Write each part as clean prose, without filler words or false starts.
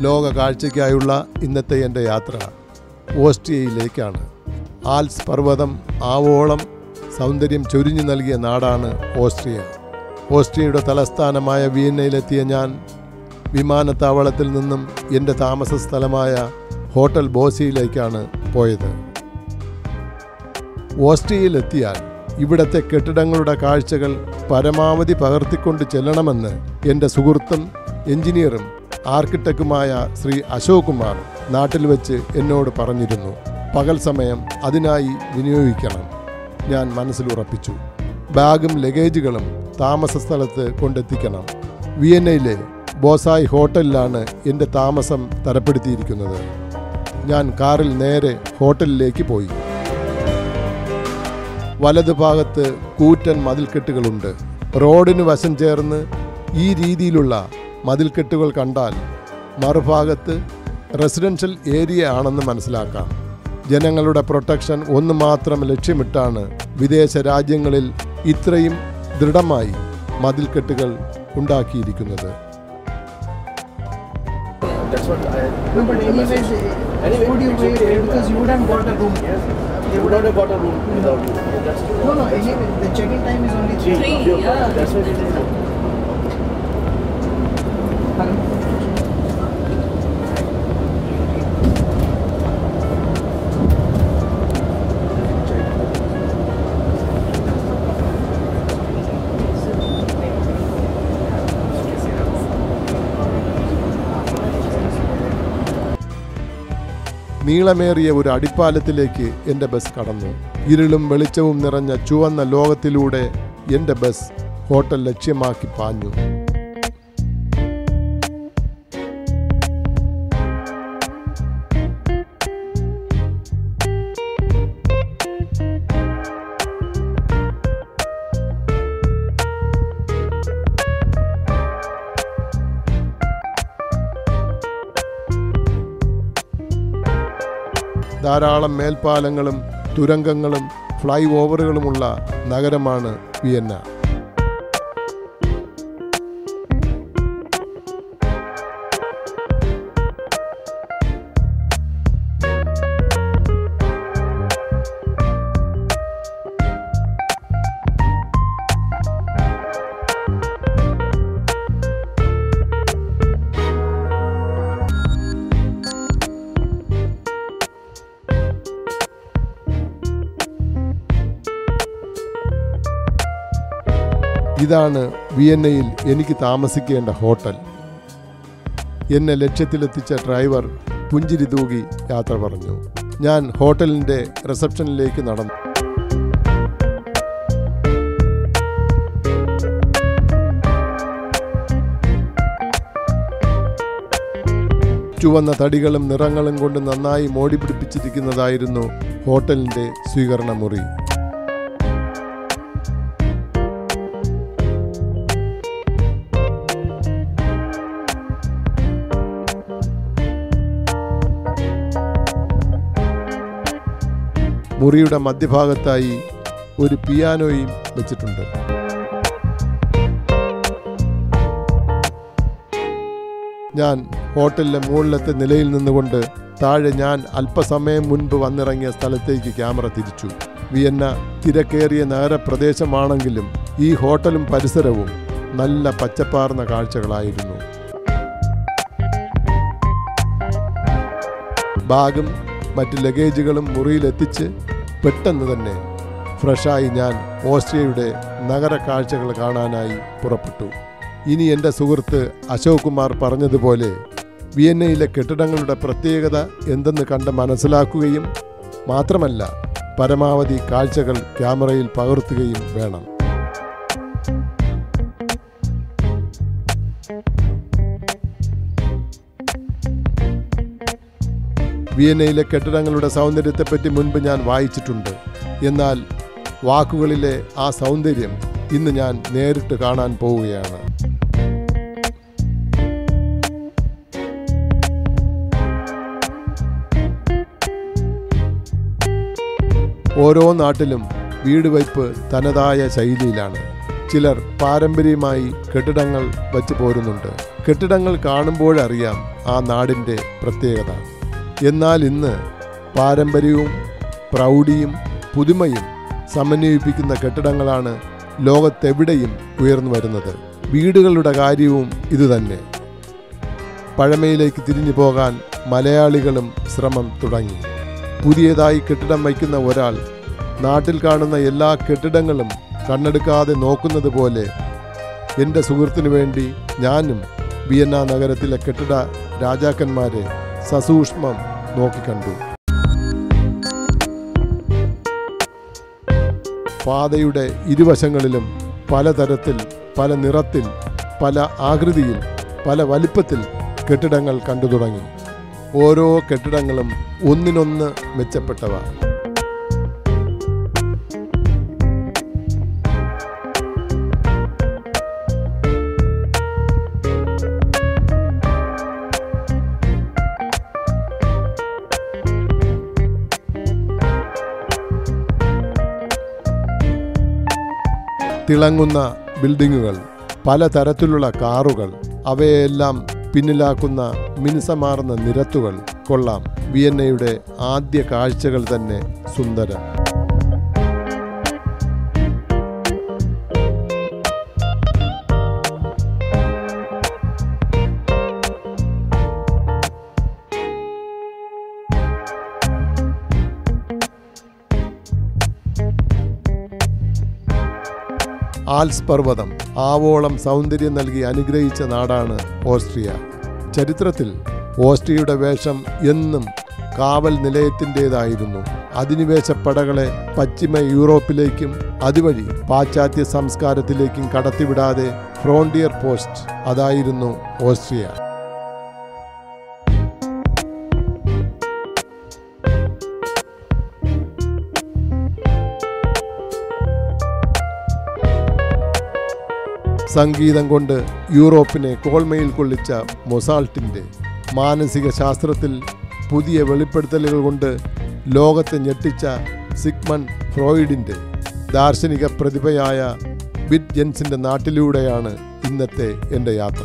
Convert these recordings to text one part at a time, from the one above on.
ലോക കാഴ്ചയ്ക്കായുള്ള ഇന്നത്തെ എൻ്റെ യാത്ര ഓസ്ട്രിയയിലേക്കാണ്. ആൽപ്സ് പർവ്വതം ആവോളം സൗന്ദര്യം ചൊരിഞ്ഞു നൽകിയ നാടാണ് ഓസ്ട്രിയ. ഓസ്ട്രിയയുടെ തലസ്ഥാനമായ വിയന്നയിലെത്തിയ ഞാൻ വിമാനത്താവളത്തിൽ നിന്നും എൻ്റെ താമസ സ്ഥലമായ ഹോട്ടൽ ബോസിയിലേക്കാണ് പോയത്. ഓസ്ട്രിയയിലെത്തിയാൽ ഇവിടത്തെ കെട്ടിടങ്ങളുടെ കാഴ്ചകൾ പരമാവധി പകർത്തിക്കൊണ്ട് ചെല്ലണമെന്ന് എൻ്റെ സുഹൃത്തും എഞ്ചിനീയറും ആർക്കിടെക്റ്റുമായ ശ്രീ അശോക് കുമാർ നാട്ടിൽ വെച്ച് എന്നോട് പറഞ്ഞിരുന്നു. പകൽ സമയം അതിനായി വിനിയോഗിക്കണം. ഞാൻ മനസ്സിലുറപ്പിച്ചു. ബാഗും ലഗേജുകളും താമസ സ്ഥലത്ത് കൊണ്ടെത്തിക്കണം. വിയന്നയിലെ ബോസായ് ഹോട്ടലിലാണ് എൻ്റെ താമസം തരപ്പെടുത്തിയിരിക്കുന്നത്. ഞാൻ കാറിൽ നേരെ ഹോട്ടലിലേക്ക് പോയി. വലതുഭാഗത്ത് കൂറ്റൻ മതിൽക്കെട്ടുകളുണ്ട്. റോഡിന് വശം ചേർന്ന് ഈ രീതിയിലുള്ള മതിൽക്കെട്ടുകൾ കണ്ടാൽ മറുഭാഗത്ത് റെസിഡൻഷ്യൽ ഏരിയ ആണെന്ന് മനസ്സിലാക്കാം. ജനങ്ങളുടെ പ്രൊട്ടക്ഷൻ ഒന്ന് മാത്രം ലക്ഷ്യമിട്ടാണ് വിദേശ രാജ്യങ്ങളിൽ ഇത്രയും ദൃഢമായി മതിൽക്കെട്ടുകൾ ഉണ്ടാക്കിയിരിക്കുന്നത്. That's what I... No, but anyways, would you wait because you would have got a room? Yes. You would have got a room without you. That's true. No, anyway, the check-in time is only 3. Yeah. That's what it is. Hello. നീളമേറിയ ഒരു അടിപ്പാലത്തിലേക്ക് എൻ്റെ bus കടന്നു. ഇരുളും വെളിച്ചവും നിറഞ്ഞ ചുവന്ന ലോകത്തിലൂടെ എൻ്റെ bus hotel ലക്ഷ്യമാക്കി പാഞ്ഞു. ധാരാളം മേൽപ്പാലങ്ങളും തുരങ്കങ്ങളും ഫ്ലൈ ഓവറുകളുമുള്ള നഗരമാണ് വിയന്ന. ഇതാണ് വിയന്നയിൽ എനിക്ക് താമസിക്കേണ്ട ഹോട്ടൽ. എന്നെ ലക്ഷ്യത്തിലെത്തിച്ച ഡ്രൈവർ പുഞ്ചിരി തൂകി യാത്ര പറഞ്ഞു. ഞാൻ ഹോട്ടലിൻ്റെ റിസപ്ഷനിലേക്ക് നടന്നു. ചുവന്ന തടികളും നിറങ്ങളും കൊണ്ട് നന്നായി മോടി പിടിപ്പിച്ചിരിക്കുന്നതായിരുന്നു ഹോട്ടലിൻ്റെ സ്വീകരണ മുറി. മുറിയുടെ മധ്യഭാഗത്തായി ഒരു പിയാനോയും വെച്ചിട്ടുണ്ട്. ഞാൻ ഹോട്ടലിലെ മുകളിലത്തെ നിലയിൽ നിന്നുകൊണ്ട് താഴെ ഞാൻ അല്പസമയം മുൻപ് വന്നിറങ്ങിയ സ്ഥലത്തേക്ക് ക്യാമറ തിരിച്ചു. വിയന്ന തിരക്കേറിയ നഗരപ്രദേശമാണെങ്കിലും ഈ ഹോട്ടലും പരിസരവും നല്ല പച്ചപ്പാർന്ന കാഴ്ചകളായിരുന്നു. ബാഗും മറ്റ് ലഗേജുകളും മുറിയിലെത്തിച്ച് പെട്ടെന്ന് തന്നെ ഫ്രഷായി ഞാൻ ഓസ്ട്രിയയുടെ നഗര കാഴ്ചകൾ കാണാനായി പുറപ്പെട്ടു. ഇനി എൻ്റെ സുഹൃത്ത് അശോക് കുമാർ പറഞ്ഞതുപോലെ വിയന്നയിലെ കെട്ടിടങ്ങളുടെ പ്രത്യേകത എന്തെന്ന് കണ്ട് മനസ്സിലാക്കുകയും മാത്രമല്ല പരമാവധി കാഴ്ചകൾ ക്യാമറയിൽ പകർത്തുകയും വേണം. വിയന്നയിലെ കെട്ടിടങ്ങളുടെ സൗന്ദര്യത്തെപ്പറ്റി മുൻപ് ഞാൻ വായിച്ചിട്ടുണ്ട്. എന്നാൽ വാക്കുകളിലെ ആ സൗന്ദര്യം ഇന്ന് ഞാൻ നേരിട്ട് കാണാൻ പോവുകയാണ്. ഓരോ നാട്ടിലും വീട് വയ്പ് തനതായ ശൈലിയിലാണ്. ചിലർ പാരമ്പര്യമായി കെട്ടിടങ്ങൾ വച്ച് പോരുന്നുണ്ട്. കെട്ടിടങ്ങൾ കാണുമ്പോഴറിയാം ആ നാടിൻ്റെ പ്രത്യേകത. എന്നാൽ ഇന്ന് പാരമ്പര്യവും പ്രൗഢിയും പുതുമയും സമന്വയിപ്പിക്കുന്ന കെട്ടിടങ്ങളാണ് ലോകത്തെവിടെയും ഉയർന്നു വരുന്നത്. വീടുകളുടെ കാര്യവും ഇതുതന്നെ. പഴമയിലേക്ക് തിരിഞ്ഞു പോകാൻ മലയാളികളും ശ്രമം തുടങ്ങി. പുതിയതായി കെട്ടിടം വയ്ക്കുന്ന ഒരാൾ നാട്ടിൽ കാണുന്ന എല്ലാ കെട്ടിടങ്ങളും കണ്ണെടുക്കാതെ നോക്കുന്നത് പോലെ എൻ്റെ സുഹൃത്തിനു വേണ്ടി ഞാനും വിയന്ന നഗരത്തിലെ കെട്ടിട രാജാക്കന്മാരെ സസൂക്ഷ്മം നോക്കിക്കണ്ടു. പാതയുടെ ഇരുവശങ്ങളിലും പലതരത്തിൽ, പല നിറത്തിൽ, പല ആകൃതിയിൽ, പല വലിപ്പത്തിൽ കെട്ടിടങ്ങൾ കണ്ടു തുടങ്ങി. ഓരോ കെട്ടിടങ്ങളും ഒന്നിനൊന്ന് മെച്ചപ്പെട്ടവ. തിളങ്ങുന്ന ബിൽഡിങ്ങുകൾ, പലതരത്തിലുള്ള കാറുകൾ, അവയെല്ലാം പിന്നിലാക്കുന്ന മിനുസമാർന്ന നിരത്തുകൾ. കൊള്ളാം, വിയന്നയുടെ ആദ്യ കാഴ്ചകൾ തന്നെ സുന്ദരം. ആൽസ് പർവ്വതം ആവോളം സൗന്ദര്യം നൽകി അനുഗ്രഹിച്ച നാടാണ് ഓസ്ട്രിയ. ചരിത്രത്തിൽ ഓസ്ട്രിയയുടെ വേഷം എന്നും കാവൽ നിലയത്തിൻ്റേതായിരുന്നു. അധിനിവേശ പടകളെ പശ്ചിമ യൂറോപ്പിലേക്കും അതുവഴി പാശ്ചാത്യ സംസ്കാരത്തിലേക്കും കടത്തിവിടാതെ ഫ്രോണ്ടിയർ പോസ്റ്റ്, അതായിരുന്നു ഓസ്ട്രിയ. സംഗീതം കൊണ്ട് യൂറോപ്പിനെ കോൾമയിൽ കൊള്ളിച്ച മൊസാൾട്ടിൻ്റെ, മാനസിക ശാസ്ത്രത്തിൽ പുതിയ വെളിപ്പെടുത്തലുകൾ കൊണ്ട് ലോകത്തെ ഞെട്ടിച്ച സിഗ്മണ്ട് ഫ്രോയിഡിൻ്റെ, ദാർശനിക പ്രതിഭയായ വിറ്റ്ജെൻസിൻ്റെ നാട്ടിലൂടെയാണ് ഇന്നത്തെ എൻ്റെ യാത്ര.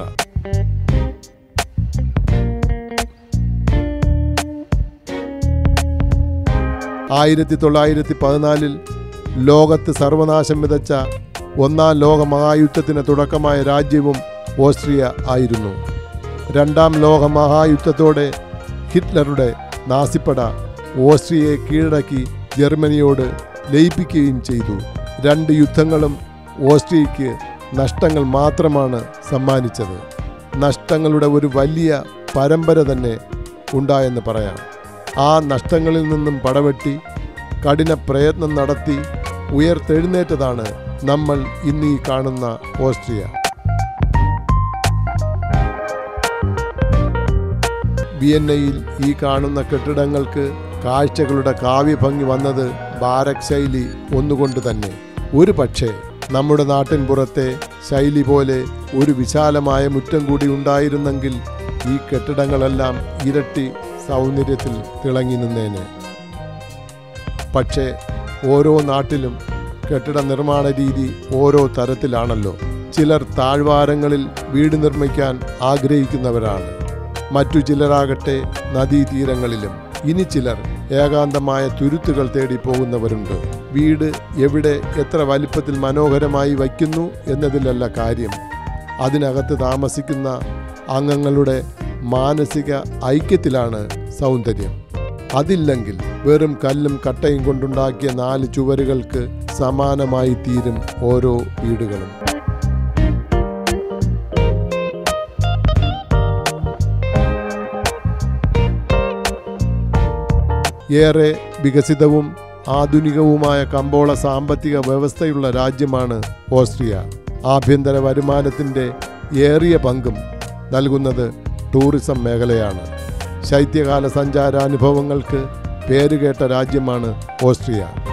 ആയിരത്തി 1914 ലോകത്ത് സർവനാശം വിതച്ച ഒന്നാം ലോക മഹായുദ്ധത്തിന് തുടക്കമായ രാജ്യവും ഓസ്ട്രിയ ആയിരുന്നു. രണ്ടാം ലോക മഹായുദ്ധത്തോടെ ഹിറ്റ്ലറുടെ നാസിപ്പട ഓസ്ട്രിയയെ കീഴടക്കി ജർമ്മനിയോട് ലയിപ്പിക്കുകയും ചെയ്തു. രണ്ട് യുദ്ധങ്ങളും ഓസ്ട്രിയയ്ക്ക് നഷ്ടങ്ങൾ മാത്രമാണ് സമ്മാനിച്ചത്. നഷ്ടങ്ങളുടെ ഒരു വലിയ പരമ്പര തന്നെ ഉണ്ടായെന്ന് പറയാം. ആ നഷ്ടങ്ങളിൽ നിന്നും പടവെട്ടി കഠിന പ്രയത്നം നടത്തി ഉയർത്തെഴുന്നേറ്റതാണ് നമ്മൾ ഇന്ന് ഈ കാണുന്ന ഓസ്ട്രിയ. വിയന്നയിൽ ഈ കാണുന്ന കെട്ടിടങ്ങൾക്ക് കാഴ്ചകളുടെ കാവ്യഭംഗി വന്നത് ബാരക് ശൈലി ഒന്നുകൊണ്ട് തന്നെ. ഒരു പക്ഷേ നമ്മുടെ നാട്ടിൻ പുറത്തെ ശൈലി പോലെ ഒരു വിശാലമായ മുറ്റം കൂടി ഉണ്ടായിരുന്നെങ്കിൽ ഈ കെട്ടിടങ്ങളെല്ലാം ഇരട്ടി സൗന്ദര്യത്തിൽ തിളങ്ങി നിന്നേനെ. പക്ഷേ ഓരോ നാട്ടിലും കെട്ടിട നിർമ്മാണ രീതി ഓരോ തരത്തിലാണല്ലോ. ചിലർ താഴ്വാരങ്ങളിൽ വീട് നിർമ്മിക്കാൻ ആഗ്രഹിക്കുന്നവരാണ്. മറ്റു ചിലരാകട്ടെ നദീതീരങ്ങളിലും. ഇനി ചിലർ ഏകാന്തമായ തുരുത്തുകൾ തേടി പോകുന്നവരുണ്ട്. വീട് എവിടെ എത്ര വലിപ്പത്തിൽ മനോഹരമായി വയ്ക്കുന്നു എന്നതിലല്ല കാര്യം, അതിനകത്ത് താമസിക്കുന്ന അംഗങ്ങളുടെ മാനസിക ഐക്യത്തിലാണ് സൗന്ദര്യം. അതില്ലെങ്കിൽ വെറും കല്ലും കട്ടയും കൊണ്ടുണ്ടാക്കിയ 4 ചുവരുകൾക്ക് സമാനമായി തീരും ഓരോ വീടുകളും. ഏറെ വികസിതവും ആധുനികവുമായ കമ്പോള സാമ്പത്തിക വ്യവസ്ഥയുള്ള രാജ്യമാണ് ഓസ്ട്രിയ. ആഭ്യന്തര വരുമാനത്തിൻ്റെ ഏറിയ പങ്കും നൽകുന്നത് ടൂറിസം മേഖലയാണ്. ശൈത്യകാല സഞ്ചാരാനുഭവങ്ങൾക്ക് പേരുകേട്ട രാജ്യമാണ് ഓസ്ട്രിയ.